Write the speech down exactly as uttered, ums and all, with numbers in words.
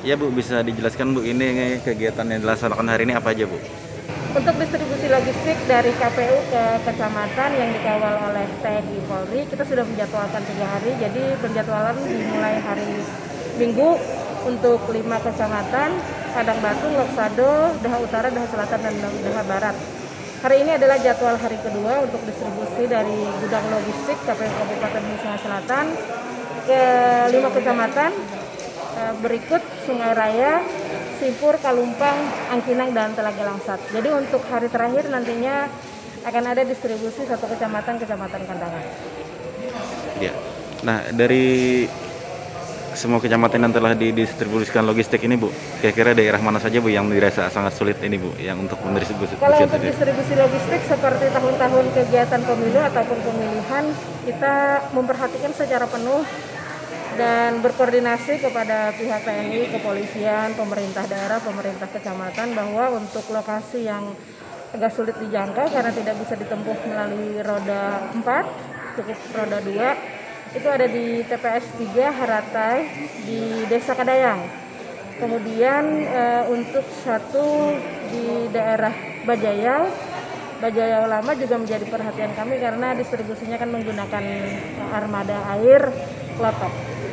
Ya Bu, bisa dijelaskan Bu, ini kegiatan yang dilaksanakan hari ini apa aja Bu? Untuk distribusi logistik dari K P U ke kecamatan yang dikawal oleh T N I Polri, kita sudah menjadwalkan tiga hari, jadi penjadwalan dimulai hari Minggu untuk lima kecamatan, Padang Batu, Loksado, Daha Utara, Daha Selatan, dan Daha Barat. Hari ini adalah jadwal hari kedua untuk distribusi dari gudang logistik K P U Kabupaten Hussein Selatan ke lima kecamatan berikut Sungai Raya, Sipur, Kalumpang, Angkinang, dan Telaga Langsat. Jadi untuk hari terakhir nantinya akan ada distribusi satu kecamatan, Kecamatan Kandangan. Ya. Nah, dari semua kecamatan yang telah didistribusikan logistik ini Bu, kira-kira daerah mana saja Bu yang dirasa sangat sulit ini Bu, yang untuk mendistribusi? Kalau untuk distribusi logistik seperti tahun-tahun kegiatan pemilu ataupun pemilihan, kita memperhatikan secara penuh dan berkoordinasi kepada pihak T N I, kepolisian, pemerintah daerah, pemerintah kecamatan bahwa untuk lokasi yang agak sulit dijangkau karena tidak bisa ditempuh melalui roda empat, cukup roda dua, itu ada di T P S tiga Haratai di Desa Kadayang. Kemudian e, untuk satu di daerah Bajayal, Bajayal Lama juga menjadi perhatian kami karena distribusinya kan menggunakan armada air klotok.